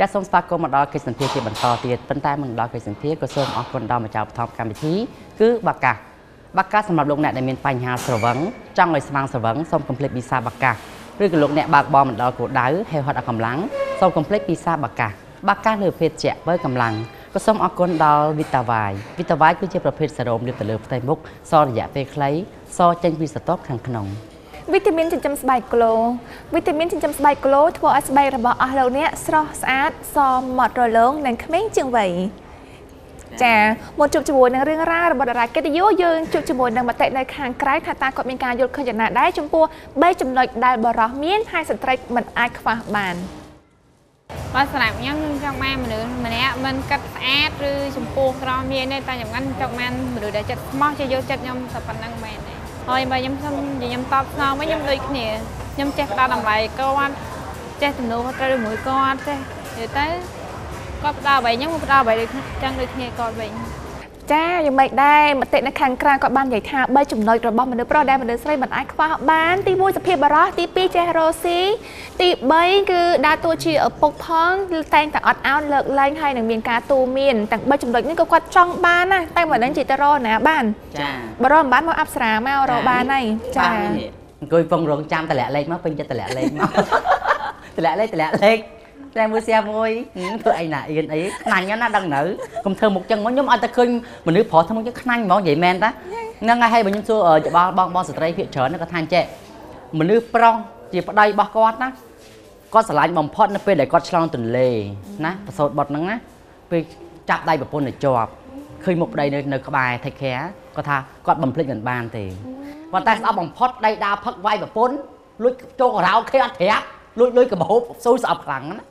ចាសសូមស្វាគមន៍មកដល់កិច្ចសន្ទនាជាបន្តទៀតប៉ុន្តែមិនដល់កិច្ចសន្ទនាក៏សូមអរគុណដល់ម្ចាស់បឋមកម្មវិធីគឺបាកាសម្រាប់លោកអ្នកដែលមានបញ្ហាស្រវឹងចង់ឲ្យស្វាងស្រវឹងសូមកុំភ្លេចវីសាបាកាឬក៏លោកអ្នកបើកបរមិនដល់គោលដៅហេវហត់អស់កម្លាំងសូមកុំភ្លេចវីសាបាកាលើភេទជ្ជៈបើកម្លាំងក៏សូមអរគុណដល់វីតាវ៉ាយគឺជាប្រភេទសេរ៉ូមលាបទៅលើផ្ទៃមុខសរយៈពេលខ្លីសចេញពីស្រទាប់ខាងក្នុងវីតាមីនចិញ្ចឹមស្បែកក្លូវីតាមីនចិញ្ចឹមស្បែកក្លូធ្វើឲ្យស្បែករបស់អស់លោកអ្នកស្រស់ស្អាតសមមាត់រលោងនិងក្មេងជាងវ័យចាមកជួបជាមួយនឹងរឿងរ៉ាវរបស់តារាកិត្តិយសយើងជួបជាមួយនឹងមតិនៅខាងក្រៅថាតើគាត់មានការយល់ឃើញយ៉ាងណាដែរចំពោះ3ចំណុចដែលបរិសុទ្ធមានហើយស្ត្រីមិនអាចខ្វះបានបាទសម្រាប់ខ្ញុំចង់បានមនុស្សម្នាក់មិនកាត់ស្អាតឬចំពោះក្រមានទេតែខ្ញុំចង់បានមនុស្សដែលចិត្តស្មោះចេះយកចិត្តខ្ញុំតែប៉ុណ្្នឹងមែនទេហើយបើខ្ញុំតបស្នងវិញខ្ញុំដូចគ្នាខ្ញុំចេះផ្ដល់តម្លៃគាត់ចេះទំនួលខុសត្រូវជាមួយគាត់ចេះនិយាយទៅគាត់ផ្ដល់អ្វីខ្ញុំផ្ដល់អ្វីដូចចឹងដូចគ្នាគាត់វិញចាយ៉ាងម៉េចដែរមតិនៅខាងក្រៅគាត់បាននិយាយថា3ចំណុចរបស់មនុស្សប្រុសដែលមនុស្សស្រីមិនអាចខ្វះបានទី1សភាពបរិសុទ្ធទី2ចេះរស់ស៊ីទី3គឺដើរតួជាឪពុកផងតែងតែអត់ឱនលើកលែងហើយនឹងមានការទូមានទាំង3ចំណុចនេះក៏គាត់ចង់បានណាតែមិនដឹងជាទៅរកណាបានចាបរិសុទ្ធមិនបានមកអប្សរាមករកបានហើយចាអង្គុយពងរងចាំតម្លាក់លេខមកពេញចិត្តតម្លាក់លេខមកតម្លាក់លេខតែមួយសៀមួយធ្វើអីណាអៀនអីខ្នាញ់ណាដឹងនៅកុំធ្វើមុខចឹងមកខ្ញុំអត់តែឃើញមនុស្សប្រុសធ្វើមុខចឹងខ្នាញ់ហ្មងនិយាយមែនតាហ្នឹងហើយបើខ្ញុំសួរច្បល់បងស្ត្រីភាគច្រើនគាត់ថាចេះមនុស្សប្រុសជាប្តីរបស់គាត់ណាគាត់ស្រឡាញ់បំផុតនៅពេលដែលគាត់ឆ្លងទន្លេណាប្រសូតបុតហ្នឹងណាពេលចាប់ដៃប្រពន្ធទៅជាប់ឃើញមុខប្តីនៅក្បែរ take care គាត់ថាគាត់បំភ្លេចមិនបានទេប៉ុន្តែស្អប់បំផុតដៃដើរផឹកវាយប្រពន្ធលួចចូលការ៉ាអូខេអត់ប្រាប់លួចកបោបស៊ូស្អប់ខ្លាំងណា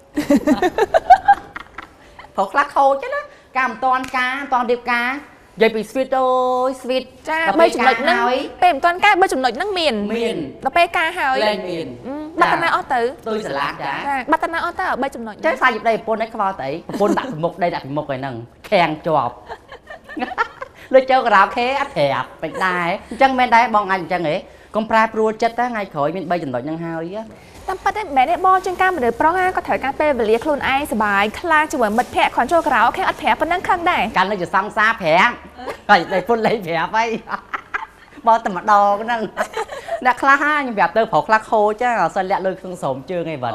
ព្រោះខ្លះខូចណាការមិនតាន់ការមិនតាន់រៀបការនិយាយពី sweet អូយ sweet ចា3ចំណុចហ្នឹងពេលមិនតាន់ការ3ចំណុចហ្នឹងមានដល់ពេលការហើយលែងមានបាត់តាណាអស់ទៅដូចសាឡាចាបាត់តាណាអស់ទៅ3ចំណុចចាខ្លាចប្តីប្រពន្ធឯងខ្វល់ទៅអីប្រពន្ធដាក់ពីមុខដីដាក់ពីមុខឯហ្នឹងខាំងជាប់លុយចូលការ៉ាអូខេអត់ប្រាប់ពេញដែរអញ្ចឹងមែនដែរបងអាចអញ្ចឹងហ៎កុំប្រែប្រួលចិត្តណាថ្ងៃក្រោយមាន3ចំណុចហ្នឹងហើយតាមពិតទេមែនទេបងជាងការមនុស្សប្រុសគាត់ត្រូវការពេលវេលាខ្លួនឯងសុបាយខ្លាចជាមួយមិត្តភ័ក្តិគ្រាន់ចូលការ៉ាអូខេអត់ប្រាប់ប៉ុណ្ណឹងខឹងដែរកាលនៅជាសង្សារប្រាប់ហើយតែពុនលេងប្រាប់ហើយបងតែម្ដងហ្នឹងអ្នកខ្លះខ្ញុំប្រាប់ទៅប្រុសខ្លះខូចចាអត់សិនលាក់លុយក្នុងស្រោមជើងឯវិញ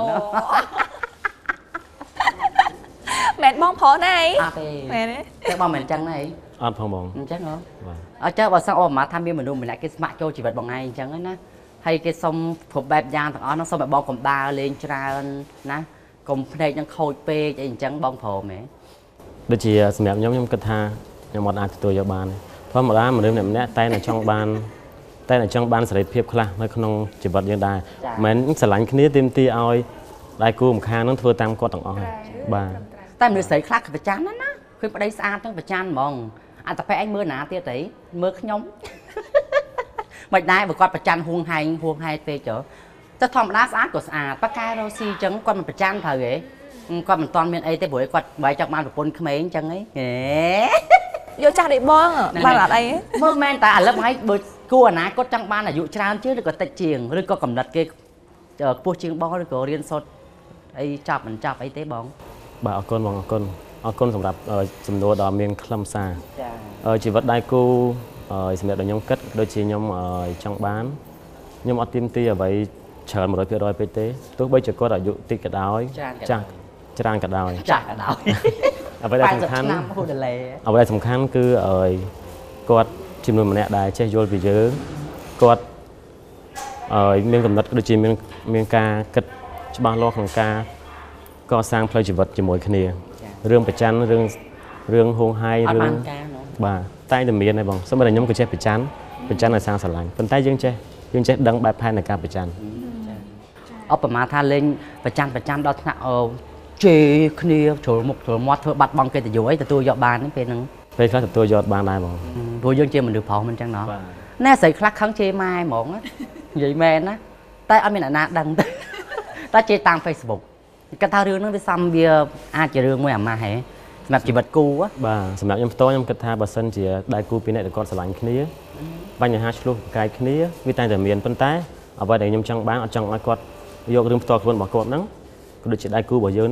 មែនបងប្រុសណាអីអត់ទេមែនទេតែបងមិនអញ្ចឹងណាអីអត់ផងបងអញ្ចឹងហ៎អញ្ចឹងបើសិនអូម៉ាថាមានមនុស្សម្នាក់គេស្ម័គ្រចូលជីវិតបងឯងអញ្ចឹងណាហើយគេសុំគ្រប់បែបយ៉ាងទាំងអស់នោះសុំឲ្យបងកុំដើរលេងច្រើនណាកុំភ្នែកនឹងខូចពេកអីអញ្ចឹងបងព្រមហ៎ដូចជាសម្រាប់ខ្ញុំគិតថាខ្ញុំអត់អាចទទួលយកបានទេធម្មតាមនុស្សម្នាក់តែចង់បានសេរីភាពខ្លះនៅក្នុងជីវិតយើងដែរមិនស្រឡាញ់គ្នាទាមទារឲ្យដៃគូម្ខាងនឹងធ្វើតាមគាត់ទាំងអស់បាទតែមនុស្សស្រីខ្លះក៏ប្រចាំណាឃើញប្តីស្អាតទាំងប្រចាំហ្មងអត្តពេលឯងមើលណាទៀតអីមើលខ្ញុំមិនដែរបើគាត់ប្រច័នហួងហែងពេកចុះតែធម្មតាស្អាតក៏ស្អាតប៉ាកែរ៉ូស៊ីអញ្ចឹងគាត់មិនប្រច័នត្រូវហ៎គាត់មិនតាន់មានអីទេព្រោះគាត់បែរចង់បានប្រពន្ធក្មេងអញ្ចឹងហ៎យកចាស់ដូចបងបានអត់អីមើលមែនតែឥឡូវមកឲ្យបើគួរអនាគតចង់បានអាយុច្រើនជាងឬក៏តិចជាងឬក៏កំណត់គេខ្ពស់ជាងបងឬក៏រៀនសូត្រអីចាប់មិនចាប់អីទេបងបាទអរគុណបងអរគុណសម្រាប់សំណួរដ៏មានខ្លឹមសារជីវិតដៃគូសម្រាប់ខ្ញុំគិតដូចជាខ្ញុំចង់បានខ្ញុំអត់ទាមទារអ្វីច្រើន 100% ពេកទេទោះបីជាគាត់អាយុតិចក៏ដោយចាស់ច្រើនក៏ដោយអ្វីដែលសំខាន់គឺគាត់ជាមនុស្សម្នាក់ដែលចេះយល់ពីយើងគាត់មានកំណត់ដូចជាមានការគិតច្បាស់លាស់ក្នុងការកសាងផ្លូវជីវិតជាមួយគ្នារឿងប្រច័ណ្ឌរឿងហួងហែងរឿងបាទតែតែមានហើយបងសូមតែខ្ញុំក៏ចេះប្រច័ណ្ឌឲ្យសាងស្រឡាញ់ប៉ុន្តែយើងចេះដឹងបែបផែននៃការប្រច័ណ្ឌឧបមាថាលេងប្រច័ណ្ឌដល់ថ្នាក់ជេរគ្នាជ្រុលមុខជ្រុលមាត់ធ្វើបាត់បង់កិត្តិយសអីទទួលយកបានពេលហ្នឹងពេលខ្លះទទួលយកបានដែរបងព្រោះយើងជាមនុស្សប្រុសមិនអញ្ចឹងណោះណែស្រីខ្លះខឹងជេរម៉ែហ្មងនិយាយមែនណាតែអត់មានអ្នកណាដឹងទេតែជេរតាម Facebook គាត់ថារឿងហ្នឹងវាសំវាអាចជារឿងមួយអាម៉ាស់ហ៎សម្រាប់ជីវិតគូបាទសម្រាប់ខ្ញុំផ្ទាល់ខ្ញុំគិតថាបើសិនជាដៃគូពីរនាក់ដែលគាត់ស្រឡាញ់គ្នាបញ្ហាឆ្លោះប្រកែកគ្នាវាតែតែមានប៉ុន្តែអ្វីដែលខ្ញុំចង់បានអត់ចង់ឲ្យគាត់យករឿងផ្ទាល់ខ្លួនរបស់គាត់ហ្នឹងក៏ដូចជាដៃគូរបស់យើងហ្នឹង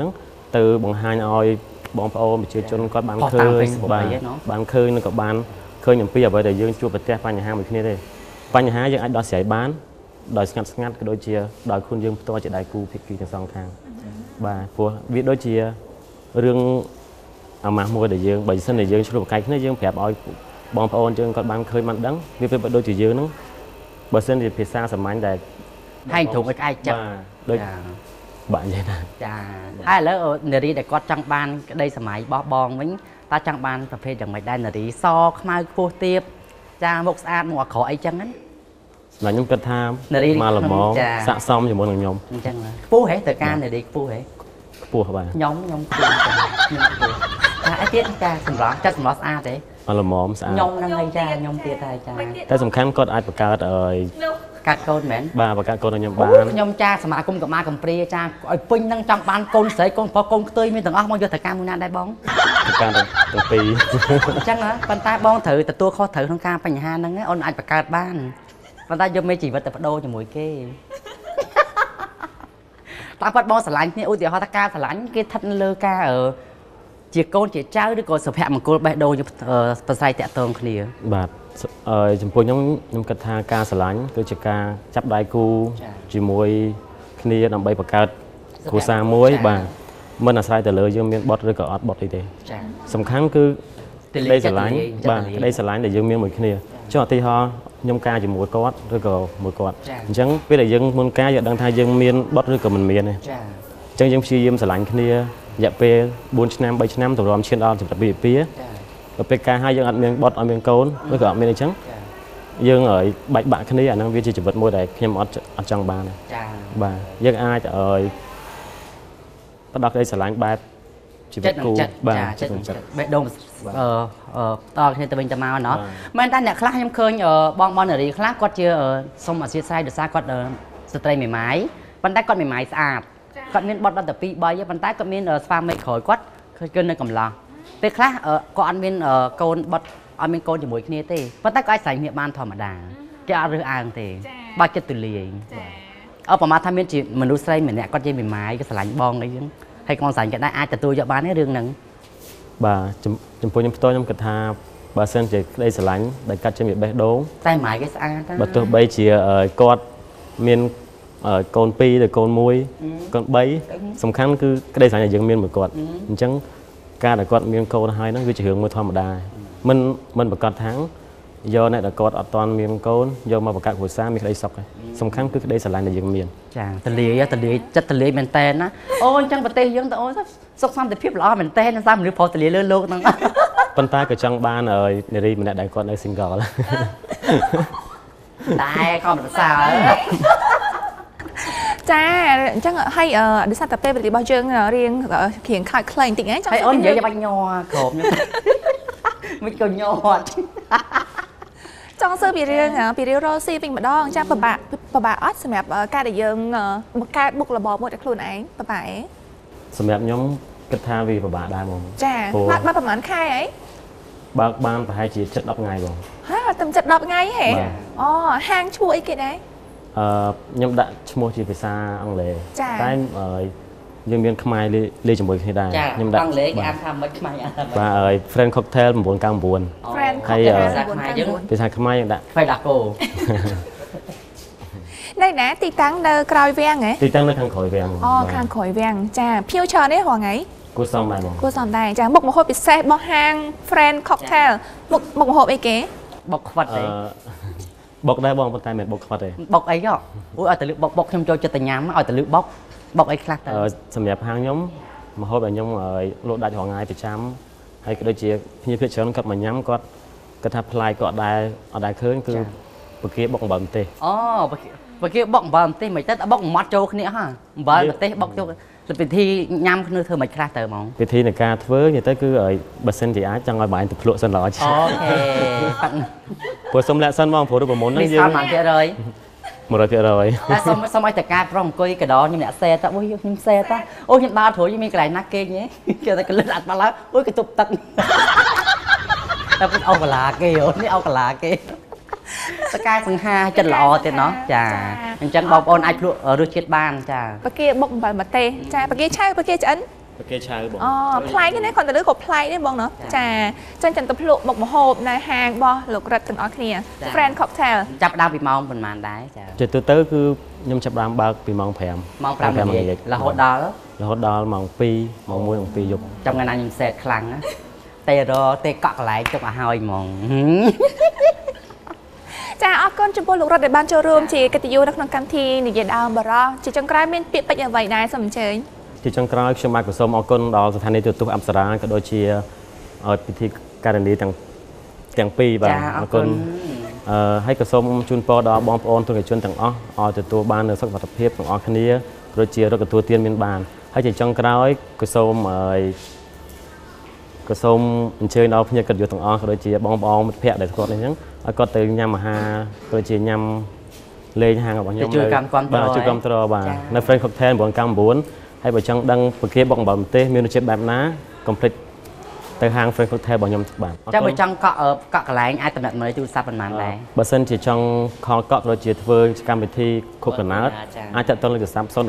từ bằng hai oi bóng phao bị chưa chôn có bán khơi bán khơi nó có bán khơi nhầm pia vậy để dương chua bật te pan nhà hàng mình kia đây pan nhà hàng dương anh đòi sải bán đòi ngắt cái đôi chia đòi khuôn dương to chỉ đại cu phía kia song thang bà của viết đôi chia riêng mà mua để dương bởi sân để dương chua cái nó dương phẹp oi bóng phao dương có bán khơi mặn đắng vì phải đôi chỉ dương nó bởi sân thì phía xa sầm anh để hai thùng cái chặt đôi bạn vậy nè chà ai lỡ nè đi để con trăng ban đây sớm mai bó bong với ta trăng ban tập phê chẳng mày đây nè đi so mai phô tiệp cha một sát một khó ấy chăng ấy là nhóm cất tham mà là mỏ sạ xong thì mỗi người nhóm chăng là phô hết từ can này đi phô hết phô hả bạn nhóm ai tiết cha sầm rõ chắc sầm rõ sát đấy mà là mỏm sạ nhóm năng hay cha nhóm tiệt hay cha แต่สำคัญก็อาจประกาศកាត់កូនមែនបាទប្រកាសកូនខ្ញុំបានខ្ញុំចាសមាគមកម្មាកំព្រាចាឲ្យពេញនឹងចង់បានកូនស្រីកូនប្រុសកូនខ្ទុយមានទាំងអស់មកយកទៅការមួយណាដែរបងប្រកាសទាំងពីរអញ្ចឹងហ៎ប៉ុន្តែបងត្រូវទទួលខុសត្រូវក្នុងការបញ្ហាហ្នឹងអូនអាចបង្កើតបានប៉ុន្តែយកមេជីវិតទៅបដូរជាមួយគេតាមពិតបងស្រឡាញ់គ្នាឧទាហរណ៍ថាការស្រឡាញ់គេស្ថិតលើការជាកូនជាចៅឬក៏សុភមង្គលបេះដូងប្រស័យតាក់ទងគ្នាបាទចំពោះខ្ញុំគិតថាការស្រឡាញ់គឺជាការចាប់ដៃគូជាមួយគ្នាដើម្បីបង្កើតគ្រួសារមួយបាទមិនអាស្រ័យទៅលើយើងមានបទឬក៏អត់បទអីទេសំខាន់គឺក្តីស្រឡាញ់បាទក្តីស្រឡាញ់ដែលយើងមានមួយគ្នាចុះឧទាហរណ៍ខ្ញុំការជាមួយគាត់ឬក៏មួយគាត់អញ្ចឹងពេលដែលយើងមុនការយើងដឹងថាយើងមានបទឬក៏មិនមានទេអញ្ចឹងយើងព្យាយាមស្រឡាញ់គ្នារយៈពេល4ឆ្នាំ3ឆ្នាំទៅរំឈានដល់សម្រាប់វិភាពេលការឲ្យយើងអត់មានបទអត់មានកូនឬក៏អត់មានអីចឹងយើងឲ្យបែកបាក់គ្នាអាហ្នឹងវាជាជីវិតមួយដែលខ្ញុំអត់ចង់បានចាបាទយើងអាចឲ្យផ្ដោតឲ្យស្រឡាញ់បែបជីវិតគូបាទចិត្តបេះដូងតគ្នាទៅវិញទៅមកណោះមែនតែអ្នកខ្លះខ្ញុំឃើញបងនារីខ្លះគាត់ជាសុំអធិស្ឋានដោយសារគាត់ស្ត្រីមេម៉ាយប៉ុន្តែគាត់មេម៉ាយស្អាតគាត់មានបទដល់តែ2 3ប៉ុន្តែគាត់មានស្វាមីក្រោយគាត់គឺនៅកំឡោះពេលខ្លះគាត់អត់មានកូនបត់អត់មានកូនជាមួយគ្នាទេប៉ុន្តែក៏អាចស្រែកគ្នាបានធម្មតាគេអត់រើសអើងទេបើចិត្តទូលាយប្រហែលថាមានជាមនុស្សស្រីម្នាក់គាត់ជាមេម៉ាយក៏ស្រឡាញ់បងអីចឹងហើយគាត់ស្រឡាញ់គាត់ដែរអាចទទួលយកបានទេរឿងហ្នឹងបាទចំពោះខ្ញុំផ្ទាល់ខ្ញុំគិតថាបើសិនជាក្តីស្រឡាញ់ដែលកាត់ចេញពីបេះដូងតែម៉ាយគេស្អាតបើទោះបីជាគាត់មានកូន2ឬកូន1កូន3សំខាន់គឺក្តីស្រឡាញ់ដែលយើងមានមួយគាត់អញ្ចឹងការដែលគាត់មានកូនហើយហ្នឹងវាជារឿងមួយធម្មតាមិនប្រកាសថាយកអ្នកដែលគាត់អត់ទាន់មានកូនយកមកបង្កើតគ្រួសារមានក្តីសុខហើយសំខាន់គឺក្តីស្រឡាញ់ដែលយើងមានចាទលាយចិត្តទលាយមែនតើណាអូអញ្ចឹងប្រទេសយើងទៅអូសុខសន្តិភាពល្អមែនតើសារមនុស្សប្រុសទលាយលើលោកហ្នឹងប៉ុន្តែក៏ចង់បាននារីម្នាក់ដែលគាត់នៅ single តែក៏មិនសើចាអញ្ចឹងហើយដោយសារតែពេលវេលារបស់យើងរៀងរៀងខាត់ខ្លែងតិចហ្នឹងចង់អូននិយាយបាច់ញ័រក្រោបខ្ញុំមិនក៏ញ័រចង់សើពីរឿងរ៉ូស៊ីវិញម្ដងចាពិបាកអត់សម្រាប់ការដែលយើងបង្កើតបុកលបមួយតែខ្លួនឯងពិបាកសម្រាប់ខ្ញុំគិតថាវាពិបាកដែរហ្មងចាបានប្រហែលខែអីបើបានប្រហែលជា7 10ថ្ងៃបងហាតែ7 10ថ្ងៃហ៎អូហាងឈ្មោះអីគេដែរខ្ញុំដាក់ឈ្មោះជាភាសាអង់គ្លេសតែយើងមានខ្មែរលេខជាមួយគ្នាដែរខ្ញុំដាក់អង់គ្លេសគេអានថាមិនខ្មែរអានថាបាទហើយ Friend Cocktail 999 Friend ហើយភាសាខ្មែរយើងភាសាខ្មែរយើងដាក់ហ្វៃដាក់គោនៅណាទីតាំងនៅក្រោយវាំងហ៎ទីតាំងនៅខាងក្រោយវាំងអូខាងក្រោយវាំងចាភៀវច្រើនទេរងថ្ងៃគួរសមដែរបងគួរសមដែរចាមុខម្ហូបពិសេសរបស់ហាង Friend Cocktail មុខម្ហូបអីគេបុកខ្វិតទេបុកដែរបងប៉ុន្តែមិនបុកខ្វិតទេបុកអីហ៎អូឲ្យតែលឺបុកខ្ញុំចូលចិត្តតែញ៉ាំឲ្យតែលឺបុកអីខ្លះទៅសម្រាប់ហាងខ្ញុំម្ហូបដែលខ្ញុំលក់ដាច់រាល់ថ្ងៃប្រចាំហើយក៏ដូចជាភ្ញៀវភាគច្រើនគាត់មកញ៉ាំគាត់ថាផ្លែក៏អត់ដែលឃើញគឺបកាបុកអំបិលម្ទេសអូបកាបុកអំបិលម្ទេសមិនទៅបុកម៉ាត់ចូលគ្នាហ៎អំបិលម្ទេសបុកចូលពិធីញ៉ាំគ្នាធ្វើមិនខ្លះទៅហ្មងពិធីនៃការធ្វើនិយាយទៅគឺបើសិនជាអាចចង់ឲ្យបងទៅភ្លក់សិនល្អអូខេព្រោះសុំលាក់សិនបងព្រោះរូបមន្តហ្នឹងយើង100%តែសុំឲ្យតកាប្រុសអង្គុយកដរខ្ញុំអ្នកសេតអូយខ្ញុំសេតអូខ្ញុំដើរត្រួយមានកន្លែងណាគេហ៎គេតែកលិតអត់បាល់អូយកន្ទប់ទឹកតែពុតអោកលាគេអូនេះអោកលាគេតកាសង្ហាចិត្តល្អទៀតណោះចាអញ្ចឹងបងប្អូនអាចភ្លក់រសជាតិបានចាបកាបុកអំបិលម្ទេសចាបកាឆៅបកាឆ្អិនគេឆៅបងអូផ្លែនេះគាត់ទៅលើក៏ផ្លែនេះបងណោះចាចឹងចាំទៅភ្លក់មុខម្ហូបនៅហាងរបស់លោករ៉ិតទាំងអស់គ្នា Friend Cocktail ចាប់ដើមពីម៉ោងប៉ុន្មានដែរចាជាទូទៅគឺខ្ញុំចាប់ដើមបើកពីម៉ោង 5 ម៉ោង 5 ល្ងាចរហូតដល់ម៉ោង 2 ម៉ោង 1 ម៉ោង 2 យប់ចាំថ្ងៃណាខ្ញុំសេតខ្លាំងណាតែទេកក់កន្លែងទុកឲ្យហើយហ្មងចាអរគុណចំពោះលោករ៉ិតដែលបានចូលរួមជាកិត្តិយសនៅក្នុងកម្មវិធីនិយាយដើមបរោះជាចុងក្រោយមានពាក្យពេចន៍អ្វីដែរសូមអញ្ជើញជាចុងក្រោយខ្ញុំបាទក៏សូមអរគុណដល់ស្ថានីយទូរទស្សន៍អប្សរាក៏ដូចជាពិធីការនីទាំងពីរបាទអរគុណហើយក៏សូមជូនពរដល់បងប្អូនប្រជាជនទាំងអស់ឲ្យទទួលបាននូវសុខភាពទាំងអស់គ្នាក៏ដូចជារកទទួលទានមានបានហើយជាចុងក្រោយក៏សូមអញ្ជើញដល់ភ្ញៀវកិត្តិយសទាំងអស់ក៏ដូចជាបងប្អូនមិត្តភ័ក្តិដែលគាត់នេះហ្នឹងឲ្យគាត់ទៅញ៉ាំអាហារក៏ដូចជាញ៉ាំលេងហាងរបស់ខ្ញុំជួយគ្រប់គ្រងបាទនៅ Friend Cocktail 999ហើយបើចង់ដឹងប្រគាបុកអំបិលម្ទេសមានរសជាតិបែបណាកុំភ្លេចទៅហាង Friend Cocktail របស់ខ្ញុំបាទចាំបើចង់កក់កន្លែងអាចតំណែងមើលទូរស័ព្ទប៉ុន្មានដែរបើសិនជាចង់ខលកក់ក៏ដូចជាធ្វើកម្មវិធីខុបកណើតអាចតាក់ទងលេខទូរស័ព្ទ012 700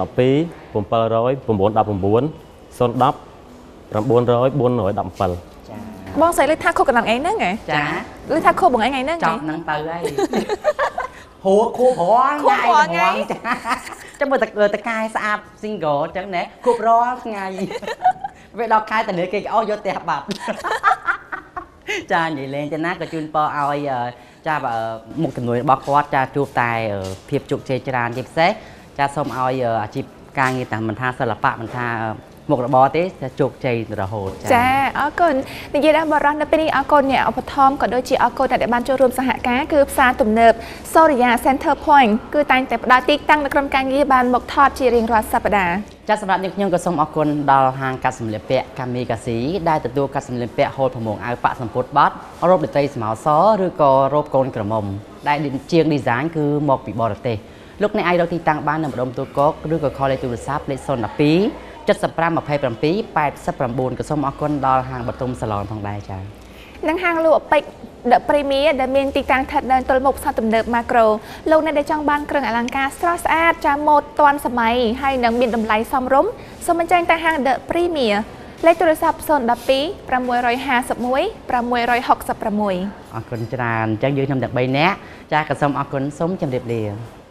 919 010 900 417 បងស្រីលើថាខុសកណ្ដឹងអីហ្នឹងហ៎ចាលើថាខុសបងអីហ្នឹងចប់ហ្នឹងទៅហើយហួខួបរាល់ថ្ងៃចាំមើលតកាយស្អាត single អញ្ចឹងណែខួបរាល់ថ្ងៃពេលដល់ខែតលឿគេអស់យកផ្ទះបាត់ចានិយាយលេងចាណាក៏ជូនពរឲ្យចាមុខជំនួយរបស់គាត់ចាជួបតែភាពជោគជ័យច្រើនជាពិសេសចាសូមឲ្យអាជីពការងារតែមិនថាសិល្បៈមិនថាមុខរបរទេតែជោគជ័យរហូតចាអរគុណនិយាយដល់បរិះនៅពេលនេះអរគុណអ្នកឧបត្ថម្ភក៏ដូចជាអរគុណដែលបានចូលរួមសហការគឺផ្សារទំនើបសូរិយា Center Point គឺតែងតែផ្ដល់ទីតាំងនៅក្រុមការងារបានមកថតជារៀងរាល់សប្តាហ៍ចាសម្រាប់នាងខ្ញុំក៏សូមអរគុណដល់ហាងកាត់សម្លៀកពាក់កាមីកាស៊ីដែលទទួលកាត់សម្លៀកពាក់ហូលប្រមងអាវប៉ាក់សម្ពុតបាត់រ៉ូបដតីស្មៅសឬក៏រ៉ូបកូនក្រមុំដែលជាង design គឺមកពីបរទេសលោកអ្នកអាចរកទីតាំងបាននៅម្ដុំទូកកឬក៏ call លេខទូរស័ព្ទលេខ012 75 27 89ក៏សូមអរគុណដល់ហាងបតុមសាឡនផងដែរចា៎នឹងហាងលក់ពេជ្រ The Premier ដែលមានទីតាំងស្ថិតនៅទល់មុខផ្សារទំនើប Macro លោកអ្នកដែលចង់បានគ្រឿងអលង្ការស្រស់ស្អាតចាម៉ូដទាន់សម័យហើយនឹងមានតម្លៃសមរម្យសូមអញ្ជើញទៅហាង The Premier លេខទូរស័ព្ទ012 651 666អរគុណច្រើនអញ្ចឹងយើងខ្ញុំទាំង3នាក់ចាក៏សូមអរគុណសូមជម្រាបលា